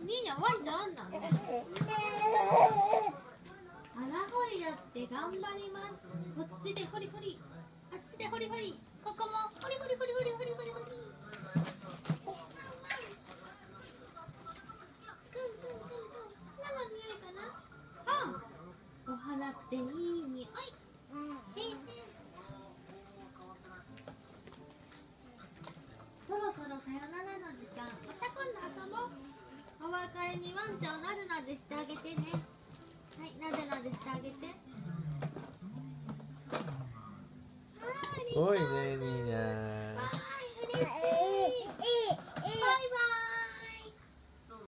兄にゃワンちゃんあんなんね。穴掘りだって頑張ります。こっちで掘り掘り、あっちで掘り掘り、ここも掘り掘り掘り掘り掘り掘り掘り。ワンワン。くんくんくんくん。何の匂いかな？あ、お花っていい匂い。そろそろさよならの時間。また今度遊ぼう。お別れにワンちゃんをなでなでしてあげてね。はい、なでなでしてあげて。 多いね。